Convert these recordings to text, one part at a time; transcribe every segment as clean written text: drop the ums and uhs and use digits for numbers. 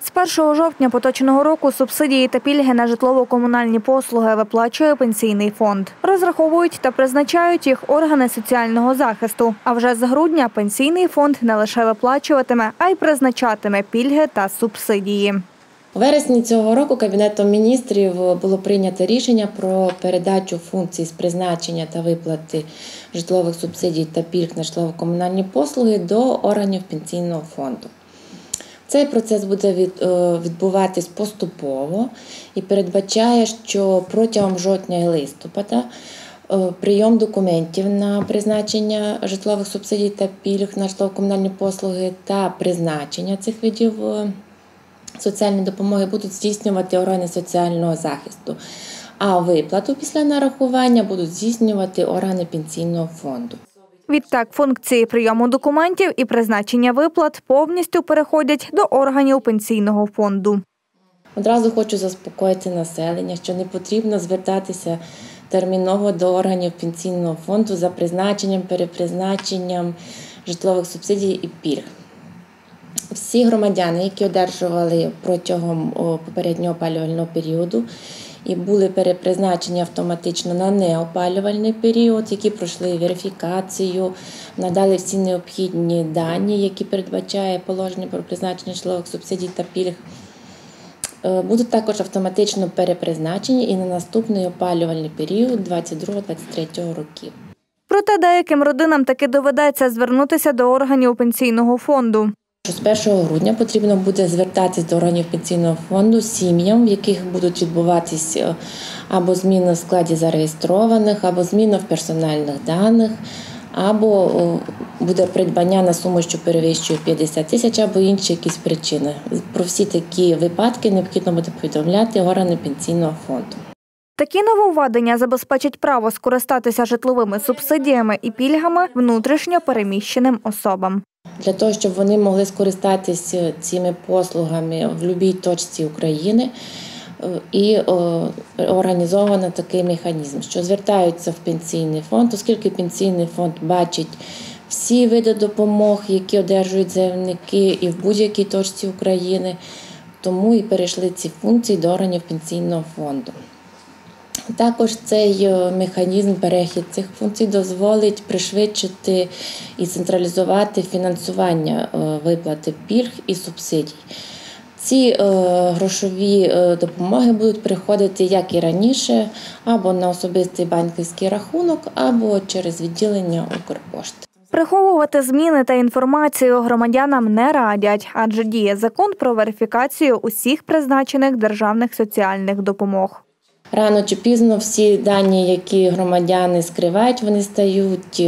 З 1 жовтня поточного року субсидії та пільги на житлово-комунальні послуги виплачує Пенсійний фонд. Розраховують та призначають їх органи соціального захисту. А вже з грудня Пенсійний фонд не лише виплачуватиме, а й призначатиме пільги та субсидії. У вересні цього року Кабінетом міністрів було прийнято рішення про передачу функцій з призначення та виплати житлових субсидій та пільг на житлово-комунальні послуги до органів Пенсійного фонду. Цей процес буде відбуватись поступово і передбачає, що протягом жовтня і листопада прийом документів на призначення житлових субсидій та пільг на житлово-комунальні послуги та призначення цих видів соціальної допомоги будуть здійснювати органи соціального захисту, а виплату після нарахування будуть здійснювати органи Пенсійного фонду. Відтак, функції прийому документів і призначення виплат повністю переходять до органів Пенсійного фонду. Одразу хочу заспокоїти населення, що не потрібно звертатися терміново до органів Пенсійного фонду за призначенням, перепризначенням житлових субсидій і пільг. Всі громадяни, які одержували протягом попереднього опалювального періоду і були перепризначені автоматично на неопалювальний період, які пройшли верифікацію, надали всі необхідні дані, які передбачає положення про призначення житлових субсидій та пільг, будуть також автоматично перепризначені і на наступний опалювальний період 22-23 років. Проте деяким родинам таки доведеться звернутися до органів Пенсійного фонду. З 1 грудня потрібно буде звертатись до органів Пенсійного фонду сім'ям, в яких будуть відбуватися або зміни в складі зареєстрованих, або зміна в персональних даних, або буде придбання на суму, що перевищує 50 тисяч, або інші якісь причини. Про всі такі випадки необхідно буде повідомляти органи Пенсійного фонду. Такі нововведення забезпечать право скористатися житловими субсидіями і пільгами внутрішньо переміщеним особам. Для того, щоб вони могли скористатися цими послугами в будь-якій точці України, і організовано такий механізм, що звертаються в Пенсійний фонд, оскільки Пенсійний фонд бачить всі види допомог, які одержують заявники і в будь-якій точці України, тому і перейшли ці функції до органів Пенсійного фонду. Також цей механізм, перехід цих функцій дозволить пришвидшити і централізувати фінансування виплати пільг і субсидій. Ці грошові допомоги будуть приходити, як і раніше, або на особистий банківський рахунок, або через відділення Укрпошти. Приховувати зміни та інформацію громадянам не радять, адже діє закон про верифікацію усіх призначених державних соціальних допомог. Рано чи пізно всі дані, які громадяни скривають, вони стають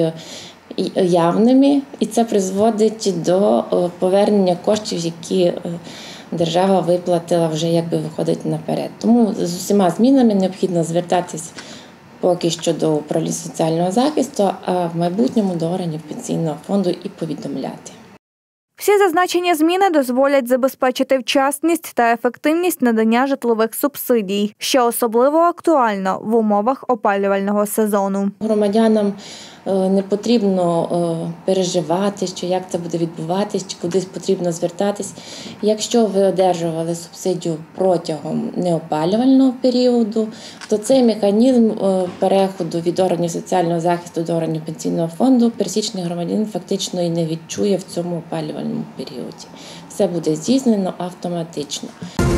явними, і це призводить до повернення коштів, які держава виплатила вже виходить наперед. Тому з усіма змінами необхідно звертатись поки що до управління соціального захисту, а в майбутньому до органів Пенсійного фонду і повідомляти. Всі зазначені зміни дозволять забезпечити вчасність та ефективність надання житлових субсидій, що особливо актуально в умовах опалювального сезону. Громадянам не потрібно переживати, що як це буде відбуватись, чи кудись потрібно звертатись. Якщо ви одержували субсидію протягом неопалювального періоду, то цей механізм переходу від органів соціального захисту до органів Пенсійного фонду пересічний громадянин фактично і не відчує в цьому опалювальному періоді. Все буде здійснено автоматично.